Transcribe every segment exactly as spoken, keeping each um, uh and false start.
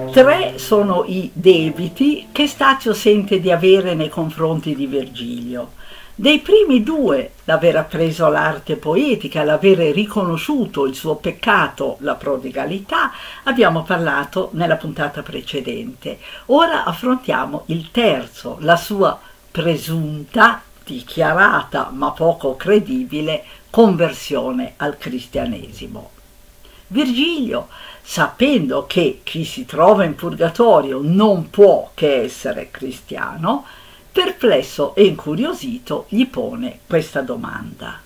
Tre sono i debiti che Stazio sente di avere nei confronti di Virgilio. Dei primi due, l'aver appreso l'arte poetica, l'avere riconosciuto il suo peccato, la prodigalità, abbiamo parlato nella puntata precedente. Ora affrontiamo il terzo, la sua presunta, dichiarata ma poco credibile conversione al cristianesimo. Virgilio, sapendo che chi si trova in purgatorio non può che essere cristiano, perplesso e incuriosito gli pone questa domanda.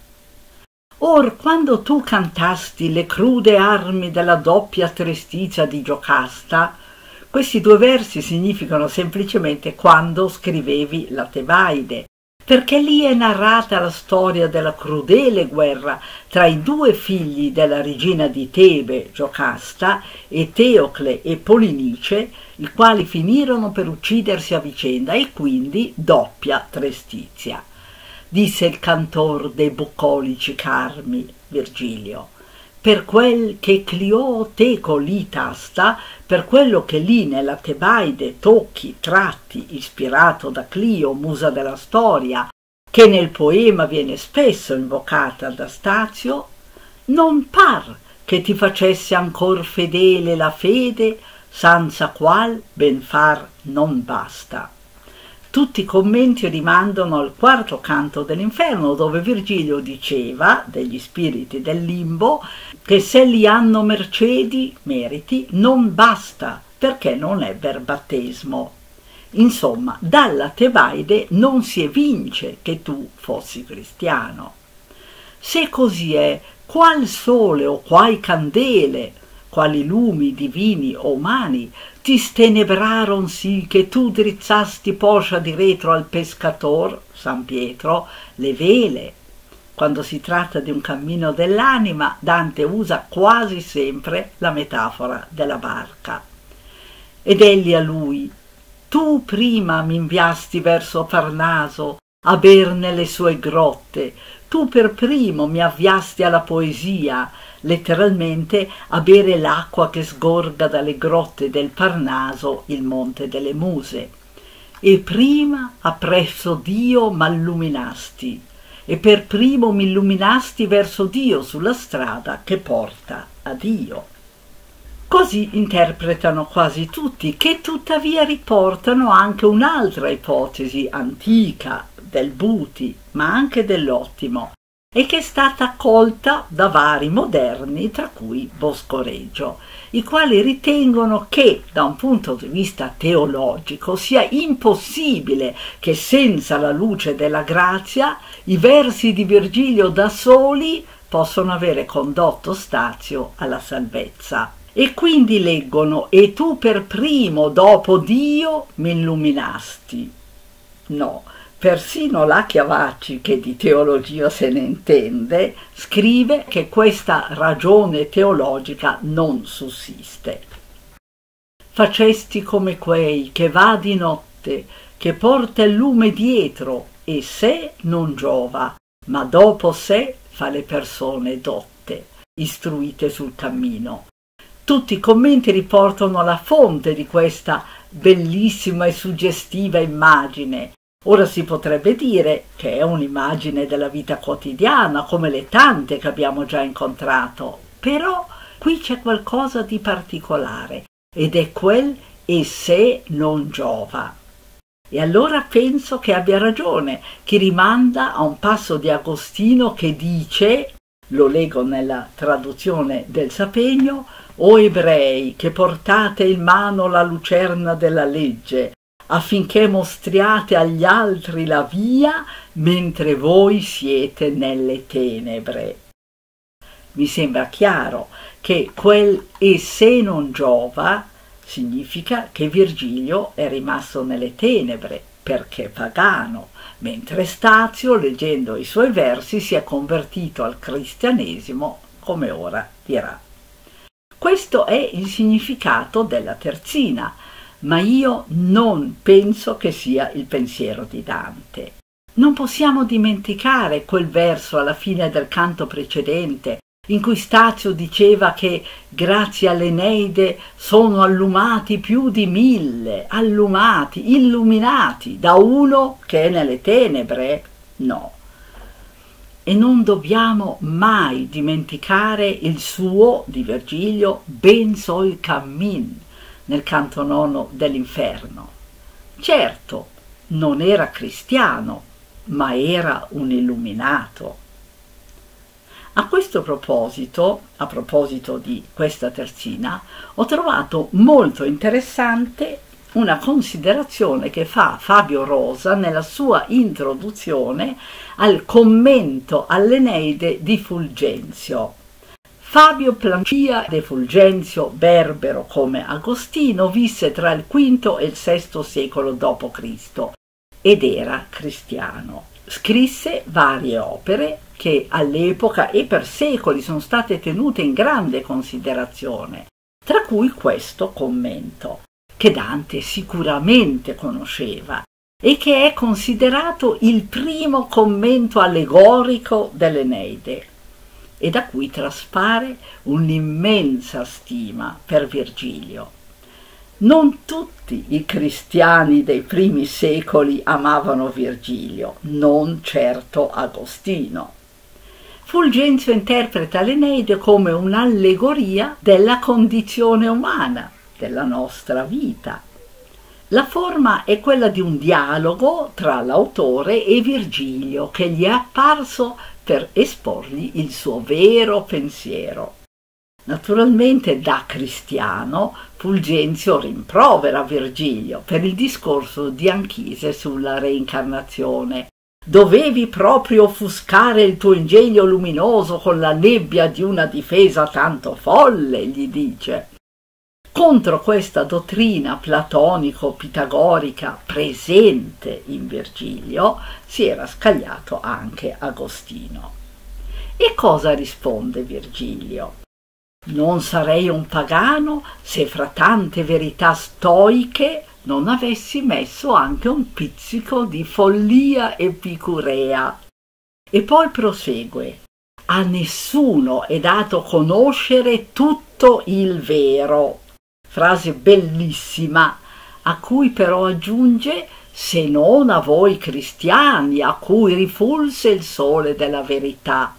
Or quando tu cantasti le crude armi della doppia trestizia di Giocasta, questi due versi significano semplicemente quando scrivevi la Tebaide, perché lì è narrata la storia della crudele guerra tra i due figli della regina di Tebe, Giocasta, e Teocle e Polinice, i quali finirono per uccidersi a vicenda, e quindi doppia trestizia. Disse il cantor dei bucolici carmi, Virgilio, per quel che Clio teco lì tasta, per quello che lì nella Tebaide tocchi, tratti, ispirato da Clio, musa della storia, che nel poema viene spesso invocata da Stazio, non par che ti facesse ancor fedele la fede, senza qual ben far non basta. Tutti i commenti rimandano al quarto canto dell'Inferno, dove Virgilio diceva degli spiriti del limbo che se li hanno mercedi, meriti, non basta, perché non è per battesimo. Insomma, dalla Tebaide non si evince che tu fossi cristiano. Se così è, qual sole o quai candele, quali lumi divini o umani, ti stenebraron sì che tu drizzasti poscia di retro al pescator, San Pietro, le vele. Quando si tratta di un cammino dell'anima, Dante usa quasi sempre la metafora della barca. Ed egli a lui, tu prima m'inviasti verso Parnaso a ber nelle sue grotte, tu per primo mi avviasti alla poesia, letteralmente a bere l'acqua che sgorga dalle grotte del Parnaso, il monte delle Muse. E prima appresso Dio m'alluminasti, e per primo m'illuminasti verso Dio sulla strada che porta a Dio. Così interpretano quasi tutti, che tuttavia riportano anche un'altra ipotesi antica del Buti, ma anche dell'Ottimo, e che è stata accolta da vari moderni, tra cui Boscoreggio, i quali ritengono che, da un punto di vista teologico, sia impossibile che senza la luce della grazia i versi di Virgilio da soli possano avere condotto Stazio alla salvezza. E quindi leggono: e tu per primo dopo Dio mi illuminasti. No, persino la Chiavacci, che di teologia se ne intende, scrive che questa ragione teologica non sussiste. Facesti come quei che va di notte, che porta il lume dietro, e sé non giova, ma dopo sé fa le persone dotte, istruite sul cammino. Tutti i commenti riportano la fonte di questa bellissima e suggestiva immagine. Ora si potrebbe dire che è un'immagine della vita quotidiana, come le tante che abbiamo già incontrato, però qui c'è qualcosa di particolare, ed è quel «e se non giova». E allora penso che abbia ragione chi rimanda a un passo di Agostino che dice, lo leggo nella traduzione del Sapegno: «O ebrei, che portate in mano la lucerna della legge, affinché mostriate agli altri la via, mentre voi siete nelle tenebre». Mi sembra chiaro che quel «e se non giova» significa che Virgilio è rimasto nelle tenebre perché pagano, mentre Stazio, leggendo i suoi versi, si è convertito al cristianesimo, come ora dirà. Questo è il significato della terzina, ma io non penso che sia il pensiero di Dante. Non possiamo dimenticare quel verso alla fine del canto precedente in cui Stazio diceva che grazie all'Eneide sono allumati più di mille, allumati, illuminati da uno che è nelle tenebre? No. E non dobbiamo mai dimenticare il suo, di Virgilio, ben so il cammin, nel canto nono dell'Inferno. Certo, non era cristiano, ma era un illuminato. A questo proposito, a proposito di questa terzina, ho trovato molto interessante una considerazione che fa Fabio Rosa nella sua introduzione al commento all'Eneide di Fulgenzio. Fabio Plancia de Fulgenzio, berbero come Agostino, visse tra il quinto e il sesto secolo dopo Cristo ed era cristiano. Scrisse varie opere che all'epoca e per secoli sono state tenute in grande considerazione, tra cui questo commento, che Dante sicuramente conosceva e che è considerato il primo commento allegorico dell'Eneide, e da cui traspare un'immensa stima per Virgilio. Non tutti i cristiani dei primi secoli amavano Virgilio, non certo Agostino. Fulgenzio interpreta l'Eneide come un'allegoria della condizione umana, della nostra vita. La forma è quella di un dialogo tra l'autore e Virgilio, che gli è apparso per esporgli il suo vero pensiero. Naturalmente, da cristiano, Fulgenzio rimprovera Virgilio per il discorso di Anchise sulla reincarnazione. Dovevi proprio offuscare il tuo ingegno luminoso con la nebbia di una difesa tanto folle, gli dice. Contro questa dottrina platonico-pitagorica presente in Virgilio si era scagliato anche Agostino. E cosa risponde Virgilio? Non sarei un pagano se fra tante verità stoiche non avessi messo anche un pizzico di follia epicurea. E poi prosegue: a nessuno è dato conoscere tutto il vero. Frase bellissima, a cui però aggiunge: se non a voi cristiani, a cui rifulse il sole della verità.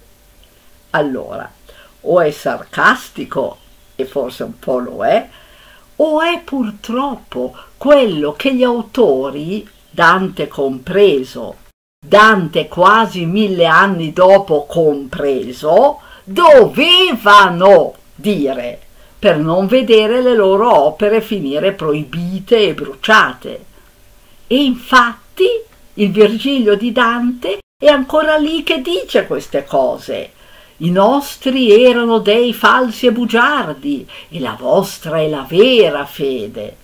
Allora, o è sarcastico, e forse un po' lo è, o è purtroppo quello che gli autori, Dante compreso, Dante quasi mille anni dopo compreso, dovevano dire, per non vedere le loro opere finire proibite e bruciate. E infatti il Virgilio di Dante è ancora lì che dice queste cose. I nostri erano dei falsi e bugiardi, e la vostra è la vera fede.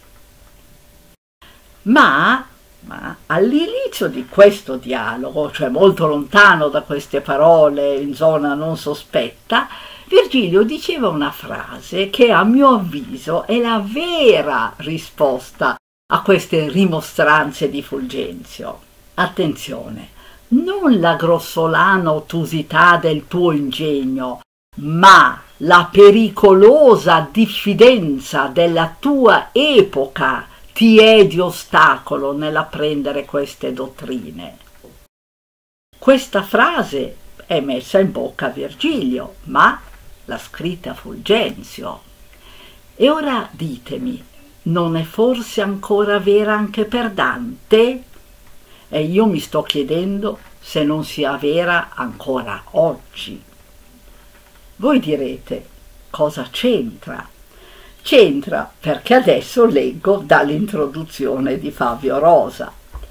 Ma, ma all'inizio di questo dialogo, cioè molto lontano da queste parole, in zona non sospetta, Virgilio diceva una frase che a mio avviso è la vera risposta a queste rimostranze di Fulgenzio. Attenzione, non la grossolana ottusità del tuo ingegno, ma la pericolosa diffidenza della tua epoca ti è di ostacolo nell'apprendere queste dottrine. Questa frase è messa in bocca a Virgilio, ma l'ha scritta Fulgenzio. E ora ditemi, non è forse ancora vera anche per Dante? E io mi sto chiedendo se non sia vera ancora oggi. Voi direte, cosa c'entra? C'entra perché adesso leggo dall'introduzione di Fabio Rosa.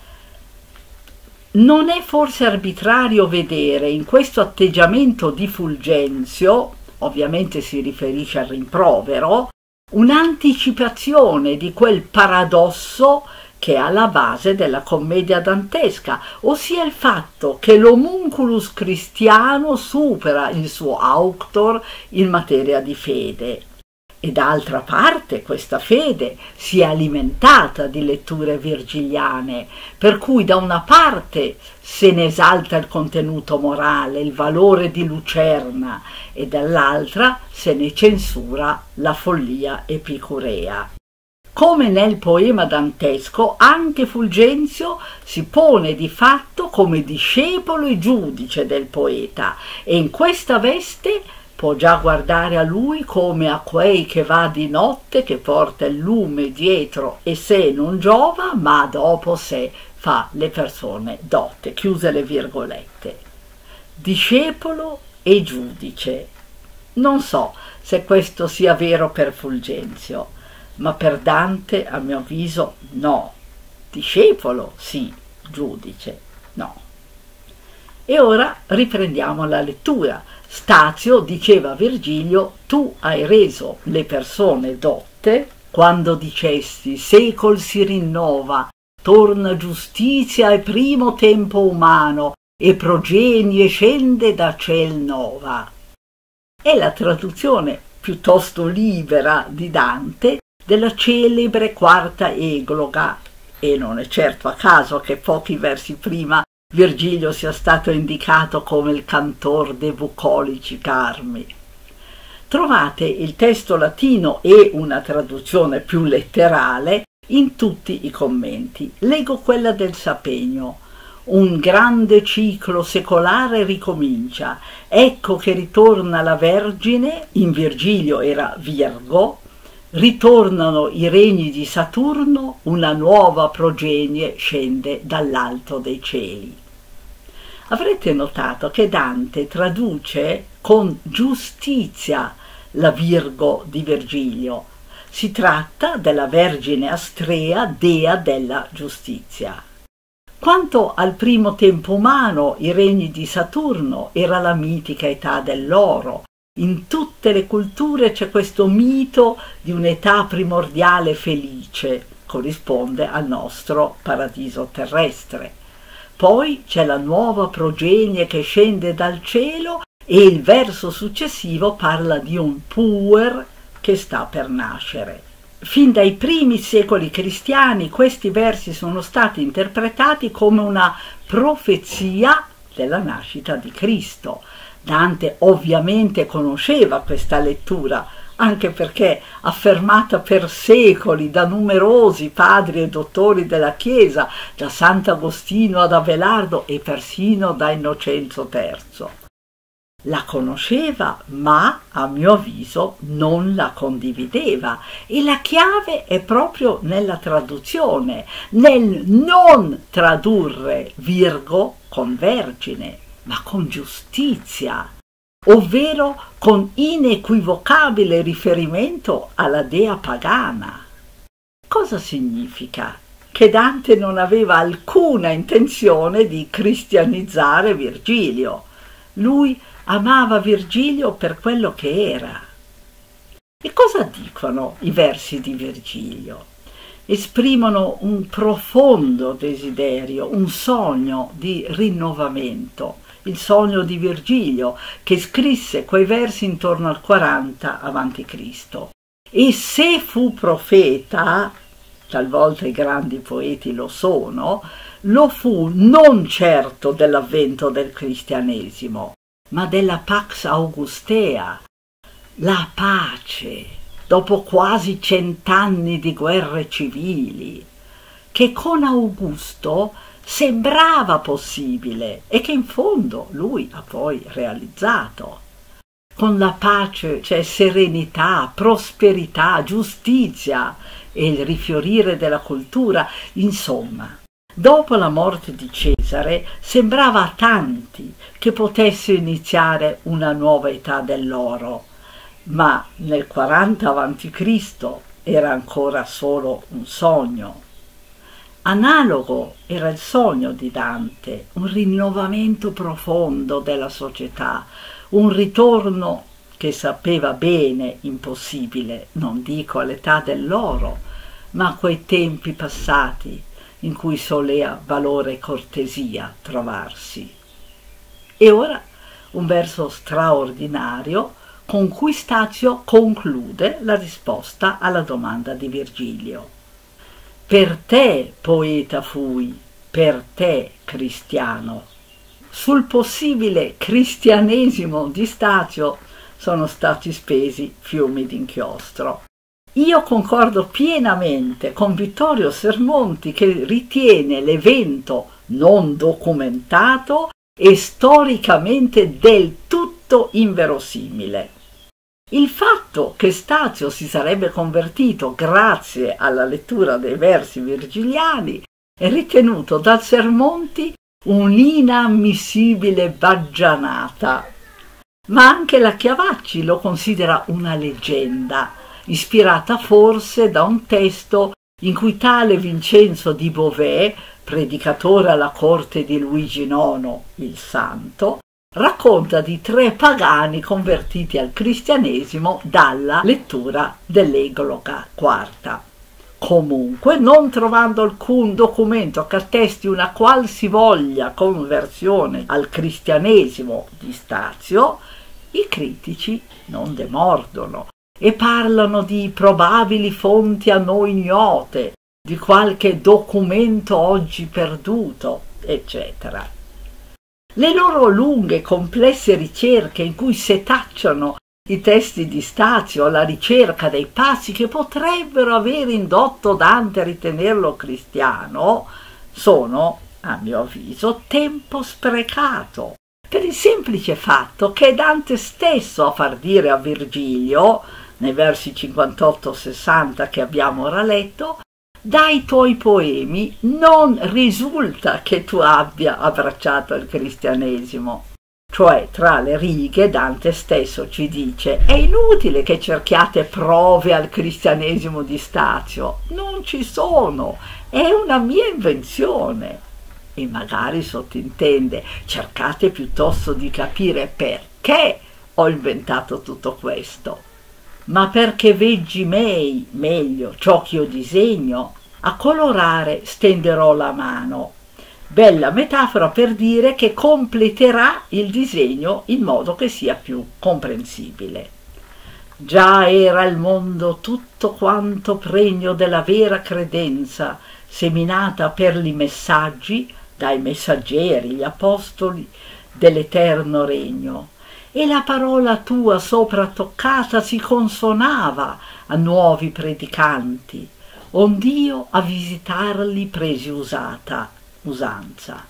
Non è forse arbitrario vedere in questo atteggiamento di Fulgenzio, ovviamente si riferisce al rimprovero, un'anticipazione di quel paradosso che è alla base della commedia dantesca, ossia il fatto che l'homunculus cristiano supera il suo auctor in materia di fede. E d'altra parte questa fede si è alimentata di letture virgiliane, per cui da una parte se ne esalta il contenuto morale, il valore di Lucerna, e dall'altra se ne censura la follia epicurea. Come nel poema dantesco, anche Fulgenzio si pone di fatto come discepolo e giudice del poeta, e in questa veste può già guardare a lui come a quei che va di notte, che porta il lume dietro e sé non giova, ma dopo sé fa le persone dotte, chiuse le virgolette. Discepolo e giudice. Non so se questo sia vero per Fulgenzio, ma per Dante, a mio avviso, no. Discepolo sì, giudice no. E ora riprendiamo la lettura. Stazio diceva a Virgilio: tu hai reso le persone dotte quando dicesti secol si rinnova, torna giustizia e primo tempo umano, e progenie scende da ciel nova. È la traduzione piuttosto libera di Dante della celebre quarta egloga, e non è certo a caso che pochi versi prima Virgilio sia stato indicato come il cantor de bucolici carmi. Trovate il testo latino e una traduzione più letterale in tutti i commenti. Leggo quella del Sapegno. Un grande ciclo secolare ricomincia. Ecco che ritorna la Vergine, in Virgilio era Virgo, ritornano i regni di Saturno, una nuova progenie scende dall'alto dei cieli. Avrete notato che Dante traduce con giustizia la Virgo di Virgilio. Si tratta della Vergine Astrea, dea della giustizia. Quanto al primo tempo umano, i regni di Saturno, era la mitica età dell'oro. In tutte le culture c'è questo mito di un'età primordiale felice, corrisponde al nostro paradiso terrestre. Poi c'è la nuova progenie che scende dal cielo e il verso successivo parla di un puer che sta per nascere. Fin dai primi secoli cristiani questi versi sono stati interpretati come una profezia della nascita di Cristo. Dante ovviamente conosceva questa lettura, anche perché affermata per secoli da numerosi padri e dottori della Chiesa, da Sant'Agostino ad Abelardo e persino da Innocenzo terzo. La conosceva, ma a mio avviso non la condivideva, e la chiave è proprio nella traduzione, nel non tradurre Virgo con Vergine, ma con giustizia, ovvero con inequivocabile riferimento alla dea pagana. Cosa significa? Che Dante non aveva alcuna intenzione di cristianizzare Virgilio. Lui amava Virgilio per quello che era. E cosa dicono i versi di Virgilio? Esprimono un profondo desiderio, un sogno di rinnovamento, il sogno di Virgilio, che scrisse quei versi intorno al quaranta avanti Cristo. E se fu profeta, talvolta i grandi poeti lo sono, lo fu non certo dell'avvento del cristianesimo, ma della Pax Augustea, la pace, dopo quasi cent'anni di guerre civili, che con Augusto sembrava possibile e che in fondo lui ha poi realizzato. Con la pace c'è serenità, prosperità, giustizia e il rifiorire della cultura, insomma. Dopo la morte di Cesare sembrava a tanti che potesse iniziare una nuova età dell'oro, ma nel quaranta avanti Cristo era ancora solo un sogno. Analogo era il sogno di Dante, un rinnovamento profondo della società, un ritorno che sapeva bene impossibile, non dico all'età dell'oro, ma a quei tempi passati in cui solea valore e cortesia trovarsi. E ora un verso straordinario con cui Stazio conclude la risposta alla domanda di Virgilio. Per te poeta fui, per te cristiano. Sul possibile cristianesimo di Stazio sono stati spesi fiumi d'inchiostro. Io concordo pienamente con Vittorio Sermonti, che ritiene l'evento non documentato e storicamente del tutto inverosimile. Il fatto che Stazio si sarebbe convertito grazie alla lettura dei versi virgiliani è ritenuto dal Sermonti un'inammissibile baggianata, ma anche la Chiavacci lo considera una leggenda, ispirata forse da un testo in cui tale Vincenzo di Beauvais, predicatore alla corte di Luigi nono, il Santo, racconta di tre pagani convertiti al cristianesimo dalla lettura dell'Egloga quarta. Comunque, non trovando alcun documento che attesti una qualsivoglia conversione al cristianesimo di Stazio, i critici non demordono e parlano di probabili fonti a noi ignote, di qualche documento oggi perduto, eccetera. Le loro lunghe e complesse ricerche in cui setacciano i testi di Stazio alla ricerca dei passi che potrebbero aver indotto Dante a ritenerlo cristiano sono, a mio avviso, tempo sprecato, per il semplice fatto che è Dante stesso a far dire a Virgilio, nei versi cinquantotto sessanta che abbiamo ora letto: dai tuoi poemi non risulta che tu abbia abbracciato il cristianesimo. Cioè, tra le righe, Dante stesso ci dice: è inutile che cerchiate prove al cristianesimo di Stazio, non ci sono, è una mia invenzione. E magari sottintende: cercate piuttosto di capire perché ho inventato tutto questo. Ma perché veggi mei, meglio, ciò che io disegno, a colorare stenderò la mano. Bella metafora per dire che completerà il disegno in modo che sia più comprensibile. Già era il mondo tutto quanto pregno della vera credenza, seminata per li messaggi, dai messaggeri, gli apostoli dell'eterno regno, e la parola tua sopra toccata si consonava a nuovi predicanti, ond'io a visitarli presi usata usanza.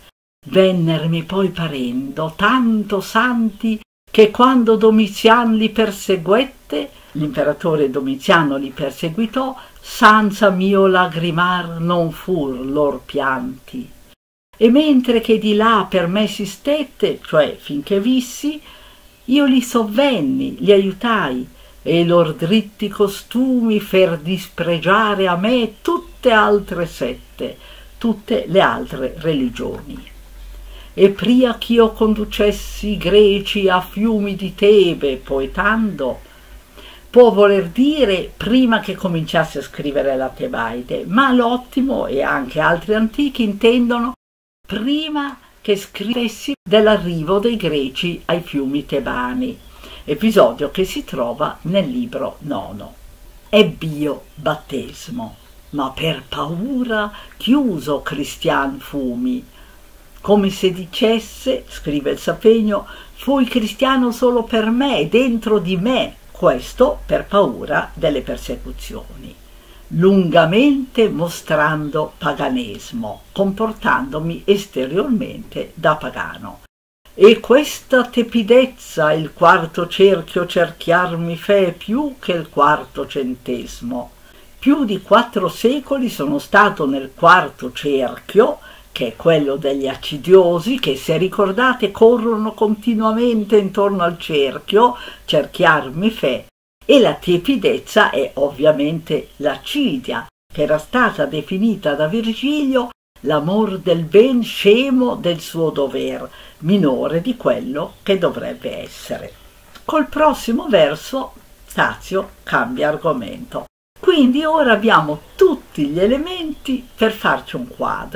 Vennermi poi parendo tanto santi che quando Domizian li perseguette, l'imperatore Domiziano li perseguitò, sanza mio lagrimar non fur lor pianti. E mentre che di là per me si stette, cioè finché vissi, io li sovvenni, li aiutai, e i lor dritti costumi fer dispregiare a me tutte altre sette, tutte le altre religioni. E pria ch'io conducessi i greci a fiumi di Tebe, poetando, può voler dire prima che cominciasse a scrivere la Tebaide, ma l'Ottimo e anche altri antichi intendono prima che scrivessi dell'arrivo dei greci ai fiumi tebani, episodio che si trova nel libro nono. Ebb'io battesimo, ma per paura chiuso cristian fumi. Come se dicesse, scrive il Sapegno, fui cristiano solo per me, dentro di me, questo per paura delle persecuzioni, lungamente mostrando paganesmo, comportandomi esteriormente da pagano. E questa tepidezza il quarto cerchio cerchiarmi fe più che il quarto centesimo. Più di quattro secoli sono stato nel quarto cerchio, che è quello degli accidiosi, che se ricordate corrono continuamente intorno al cerchio, cerchiarmi fe, e la tiepidezza è ovviamente l'accidia, che era stata definita da Virgilio l'amor del ben scemo del suo dover, minore di quello che dovrebbe essere. Col prossimo verso Stazio cambia argomento. Quindi ora abbiamo tutti gli elementi per farci un quadro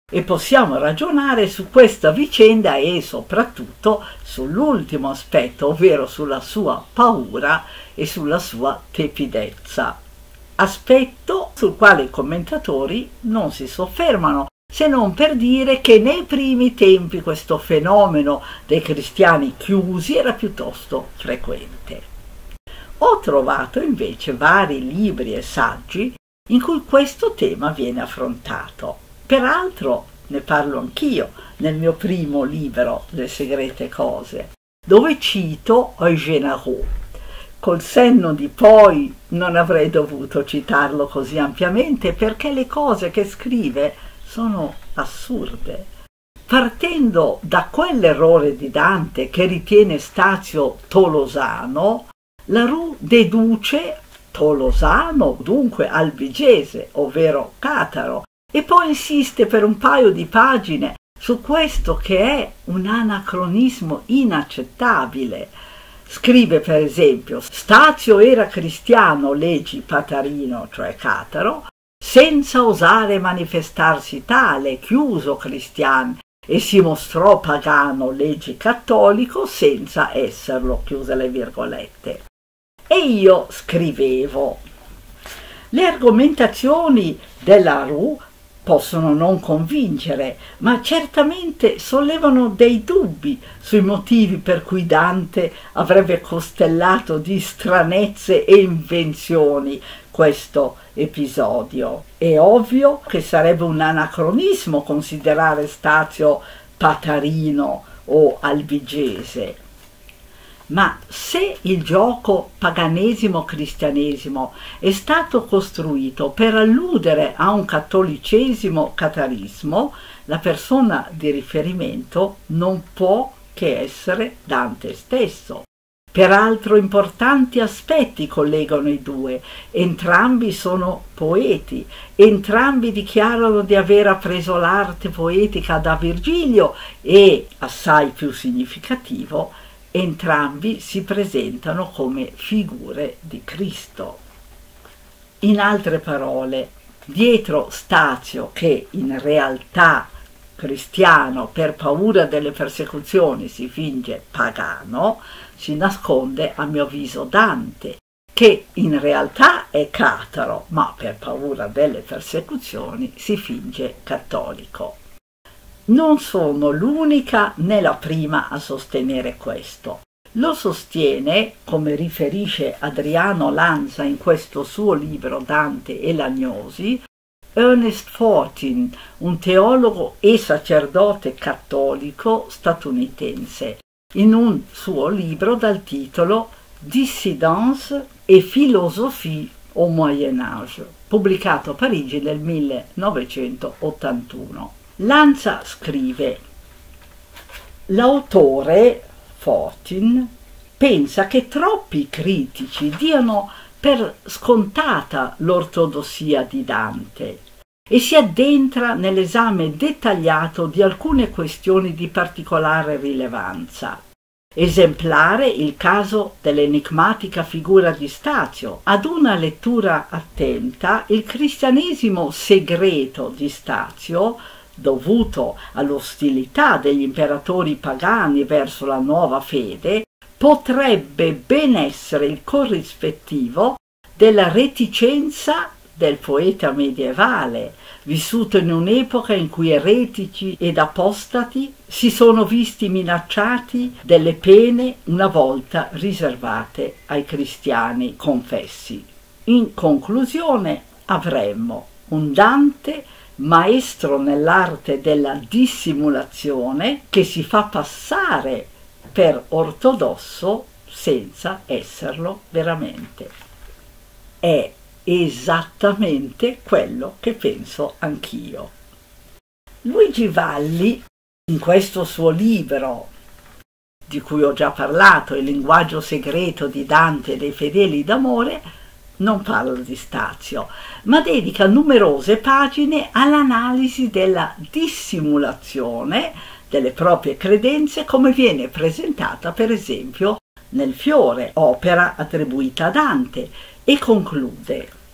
e possiamo ragionare su questa vicenda e soprattutto sull'ultimo aspetto, ovvero sulla sua paura e sulla sua tepidezza. Aspetto sul quale i commentatori non si soffermano, se non per dire che nei primi tempi questo fenomeno dei cristiani chiusi era piuttosto frequente. Ho trovato invece vari libri e saggi in cui questo tema viene affrontato. Peraltro ne parlo anch'io nel mio primo libro, Le segrete cose, dove cito Eugène Araud. Col senno di poi non avrei dovuto citarlo così ampiamente perché le cose che scrive sono assurde. Partendo da quell'errore di Dante che ritiene Stazio tolosano, Araud deduce tolosano, dunque albigese, ovvero cataro, e poi insiste per un paio di pagine su questo che è un anacronismo inaccettabile. Scrive per esempio: Stazio era cristiano, leggi Patarino, cioè cataro, senza osare manifestarsi tale, chiuso cristian, e si mostrò pagano, leggi cattolico, senza esserlo, chiuse le virgolette. E io scrivevo: le argomentazioni dell'Araud possono non convincere, ma certamente sollevano dei dubbi sui motivi per cui Dante avrebbe costellato di stranezze e invenzioni questo episodio. È ovvio che sarebbe un anacronismo considerare Stazio patarino o albigese. Ma se il gioco paganesimo-cristianesimo è stato costruito per alludere a un cattolicesimo-catarismo, la persona di riferimento non può che essere Dante stesso. Peraltro importanti aspetti collegano i due, entrambi sono poeti, entrambi dichiarano di aver appreso l'arte poetica da Virgilio e, assai più significativo, entrambi si presentano come figure di Cristo. In altre parole, dietro Stazio, che in realtà cristiano per paura delle persecuzioni si finge pagano, si nasconde a mio avviso Dante, che in realtà è cataro, ma per paura delle persecuzioni si finge cattolico. Non sono l'unica né la prima a sostenere questo. Lo sostiene, come riferisce Adriano Lanza in questo suo libro Dante e l'agnosi, Ernest Fortin, un teologo e sacerdote cattolico statunitense, in un suo libro dal titolo Dissidence et philosophie au Moyen Âge, pubblicato a Parigi nel millenovecentottantuno. Lanza scrive: l'autore, Fortin, pensa che troppi critici diano per scontata l'ortodossia di Dante e si addentra nell'esame dettagliato di alcune questioni di particolare rilevanza. Esemplare il caso dell'enigmatica figura di Stazio. Ad una lettura attenta, il cristianesimo segreto di Stazio, dovuto all'ostilità degli imperatori pagani verso la nuova fede, potrebbe ben essere il corrispettivo della reticenza del poeta medievale, vissuto in un'epoca in cui eretici ed apostati si sono visti minacciati delle pene una volta riservate ai cristiani confessi. In conclusione, avremmo un Dante maestro nell'arte della dissimulazione che si fa passare per ortodosso senza esserlo veramente. È esattamente quello che penso anch'io. Luigi Valli, in questo suo libro, di cui ho già parlato, Il linguaggio segreto di Dante e dei fedeli d'amore, non parla di Stazio, ma dedica numerose pagine all'analisi della dissimulazione delle proprie credenze come viene presentata per esempio nel Fiore, opera attribuita a Dante, e conclude: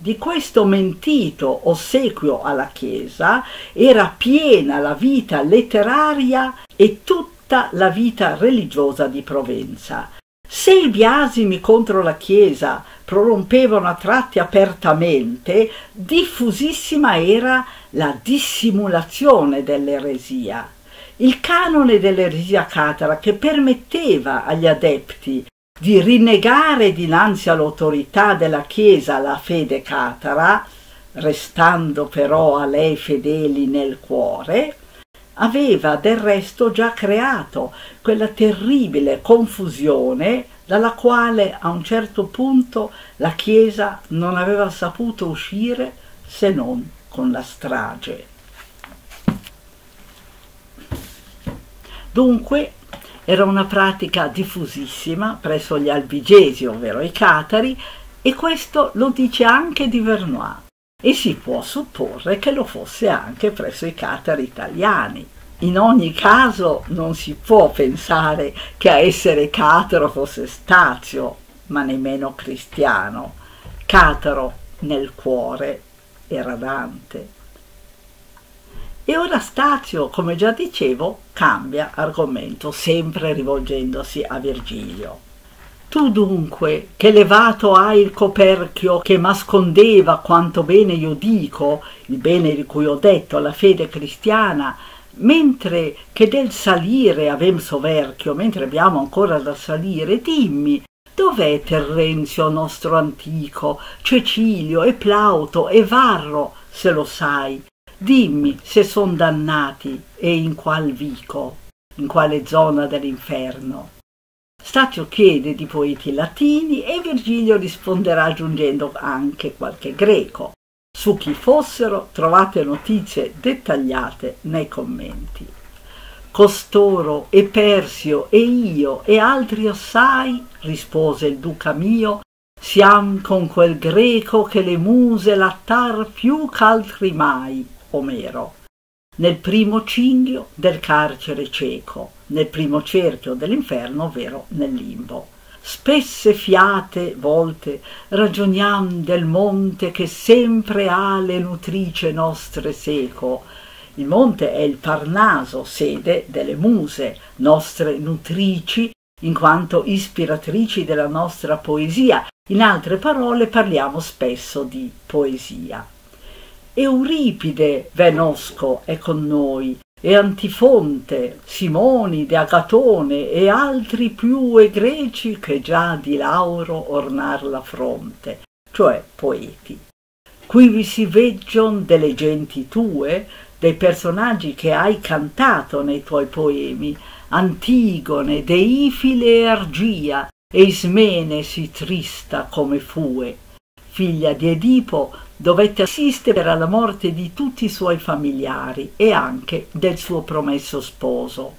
Di questo mentito ossequio alla Chiesa era piena la vita letteraria e tutta la vita religiosa di Provenza. Se i biasimi contro la Chiesa prorompevano a tratti apertamente, diffusissima era la dissimulazione dell'eresia. Il canone dell'eresia catara, che permetteva agli adepti di rinnegare dinanzi all'autorità della Chiesa la fede catara, restando però a lei fedeli nel cuore, aveva del resto già creato quella terribile confusione dalla quale a un certo punto la Chiesa non aveva saputo uscire se non con la strage. Dunque era una pratica diffusissima presso gli albigesi, ovvero i catari, e questo lo dice anche di Vernois, e si può supporre che lo fosse anche presso i catari italiani. In ogni caso non si può pensare che a essere cataro fosse Stazio, ma nemmeno Cristiano. Cataro nel cuore era Dante. E ora Stazio, come già dicevo, cambia argomento, sempre rivolgendosi a Virgilio. Tu dunque, che levato hai il coperchio che m'ascondeva quanto bene io dico, il bene di cui ho detto, la fede cristiana, mentre che del salire avem soverchio, mentre abbiamo ancora da salire, dimmi, dov'è Terenzio nostro antico, Cecilio e Plauto e Varro, se lo sai? Dimmi se son dannati e in qual vico, in quale zona dell'inferno. Stazio chiede di poeti latini e Virgilio risponderà aggiungendo anche qualche greco. Su chi fossero trovate notizie dettagliate nei commenti. Costoro e Persio e io e altri assai, rispose il duca mio, siam con quel greco che le muse lattar più ch'altri mai. Omero, nel primo cinghio del carcere cieco, nel primo cerchio dell'inferno, ovvero nel limbo. Spesse fiate volte ragioniam del monte che sempre ha le nutrice nostre seco. Il monte è il Parnaso, sede delle muse, nostre nutrici, in quanto ispiratrici della nostra poesia. In altre parole parliamo spesso di poesia. Euripide Venosco è con noi, e Antifonte, Simonide, Agatone e altri più egregi che già di lauro ornar la fronte, cioè poeti. Qui vi si veggion delle genti tue, dei personaggi che hai cantato nei tuoi poemi, Antigone, Deifile e Argia, e Ismene si trista come fue. Figlia di Edipo, dovette assistere alla morte di tutti i suoi familiari e anche del suo promesso sposo.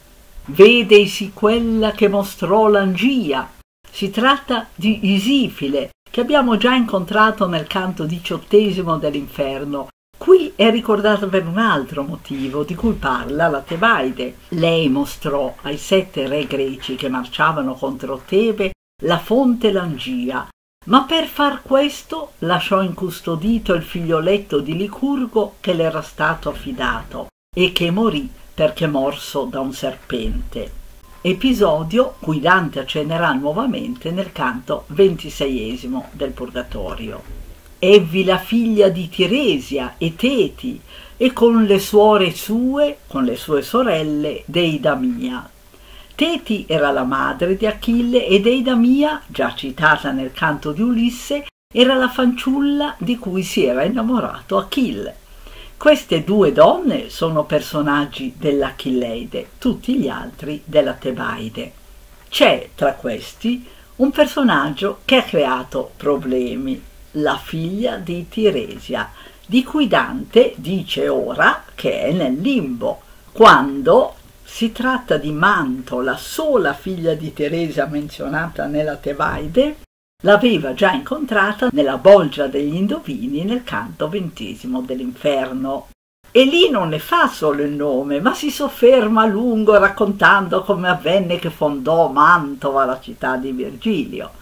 Vedesi quella che mostrò l'Angia. Si tratta di Isifile, che abbiamo già incontrato nel canto diciottesimo dell'Inferno. Qui è ricordata per un altro motivo di cui parla la Tebaide. Lei mostrò ai sette re greci che marciavano contro Tebe la fonte Langia, ma per far questo lasciò incustodito il figlioletto di Licurgo che le era stato affidato e che morì perché morso da un serpente. Episodio cui Dante accennerà nuovamente nel canto ventiseiesimo del Purgatorio. Evvi la figlia di Tiresia e Teti e con le suore sue, con le sue sorelle, Deidamia. Teti era la madre di Achille ed Eidamia, già citata nel canto di Ulisse, era la fanciulla di cui si era innamorato Achille. Queste due donne sono personaggi dell'Achilleide, tutti gli altri della Tebaide. C'è tra questi un personaggio che ha creato problemi, la figlia di Tiresia, di cui Dante dice ora che è nel limbo, quando si tratta di Manto, la sola figlia di Teresia menzionata nella Tebaide, l'aveva già incontrata nella Bolgia degli Indovini nel canto ventesimo dell'Inferno. E lì non ne fa solo il nome, ma si sofferma a lungo raccontando come avvenne che fondò Mantova, la città di Virgilio.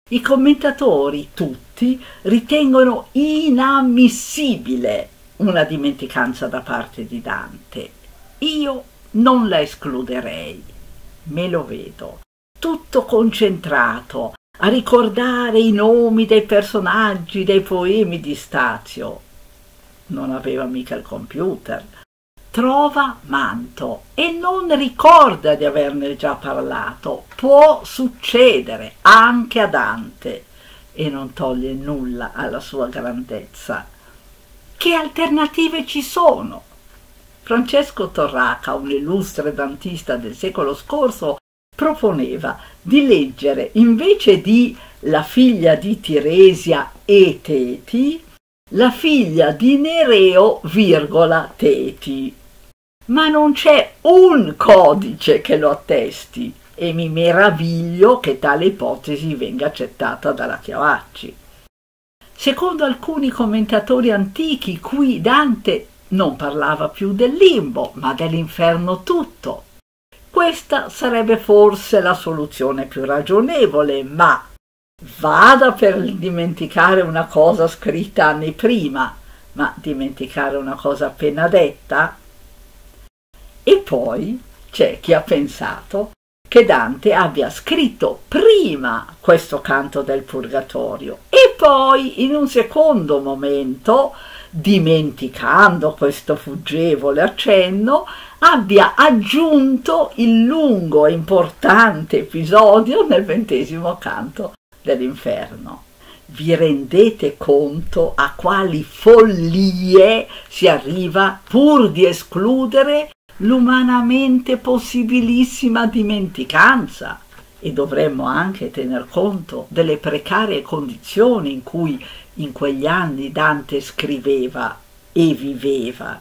I commentatori, tutti, ritengono inammissibile una dimenticanza da parte di Dante. Io non la escluderei. Me lo vedo, tutto concentrato a ricordare i nomi dei personaggi dei poemi di Stazio. Non aveva mica il computer. Trova Manto e non ricorda di averne già parlato. Può succedere anche a Dante e non toglie nulla alla sua grandezza. Che alternative ci sono? Francesco Torraca, un illustre dantista del secolo scorso, proponeva di leggere invece di la figlia di Tiresia e Teti, la figlia di Nereo, virgola, Teti. Ma non c'è un codice che lo attesti e mi meraviglio che tale ipotesi venga accettata dalla Chiavacci. Secondo alcuni commentatori antichi, qui Dante non parlava più del limbo, ma dell'inferno tutto. Questa sarebbe forse la soluzione più ragionevole, ma vada per dimenticare una cosa scritta anni prima, ma dimenticare una cosa appena detta? E poi c'è chi ha pensato che Dante abbia scritto prima questo canto del Purgatorio e poi in un secondo momento, dimenticando questo fuggevole accenno, abbia aggiunto il lungo e importante episodio nel ventesimo canto dell'Inferno. Vi rendete conto a quali follie si arriva pur di escludere l'umanamente possibilissima dimenticanza? E dovremmo anche tener conto delle precarie condizioni in cui in quegli anni Dante scriveva e viveva.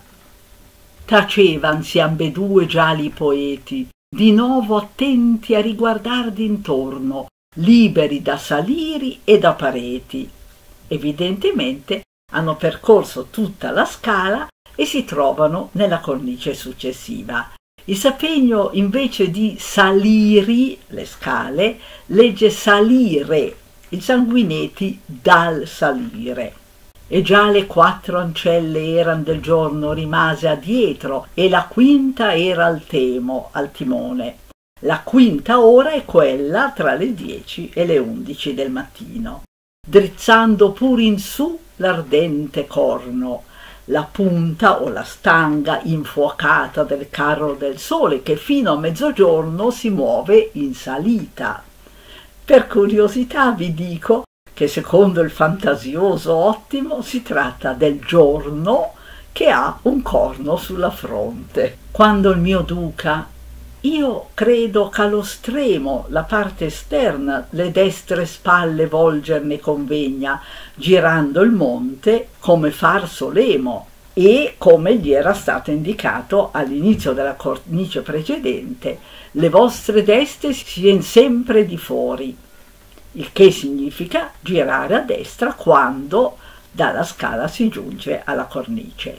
Tacevansi ambedue già li poeti, di nuovo attenti a riguardar d'intorno, liberi da saliri e da pareti. Evidentemente hanno percorso tutta la scala e si trovano nella cornice successiva. Il Sapegno, invece di saliri, le scale, legge salire, il Sanguinetti dal salire. E già le quattro ancelle eran del giorno rimase adietro, e la quinta era al temo, al timone. La quinta ora è quella tra le dieci e le undici del mattino. Drizzando pur in su l'ardente corno, la punta o la stanga infuocata del carro del sole che fino a mezzogiorno si muove in salita. Per curiosità vi dico che secondo il fantasioso Ottimo si tratta del giorno che ha un corno sulla fronte. Quando il mio duca, io credo ch'allo stremo la parte esterna le destre spalle volgerne convegna, girando il monte come far solemo, e come gli era stato indicato all'inizio della cornice precedente, le vostre destre sien sempre di fuori, il che significa girare a destra quando dalla scala si giunge alla cornice.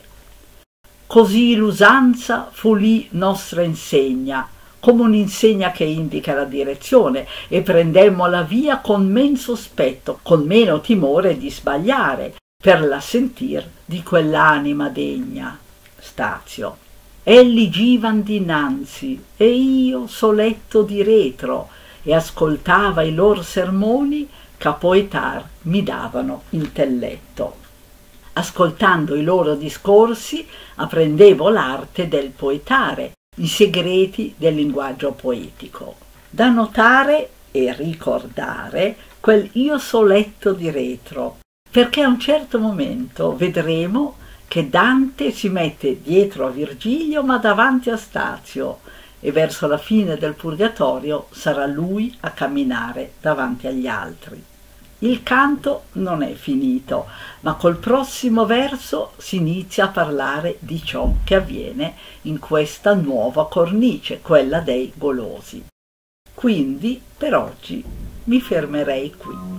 Così l'usanza fu lì nostra insegna, come un'insegna che indica la direzione, e prendemmo la via con men sospetto, con meno timore di sbagliare, per la sentir di quell'anima degna. Stazio. Elli givan dinanzi, e io soletto di retro, e ascoltava i lor sermoni ch'a poetar mi davano intelletto. Ascoltando i loro discorsi apprendevo l'arte del poetare, i segreti del linguaggio poetico. Da notare e ricordare quel io soletto di retro, perché a un certo momento vedremo che Dante si mette dietro a Virgilio ma davanti a Stazio, e verso la fine del Purgatorio sarà lui a camminare davanti agli altri. Il canto non è finito, ma col prossimo verso si inizia a parlare di ciò che avviene in questa nuova cornice, quella dei golosi. Quindi per oggi mi fermerei qui.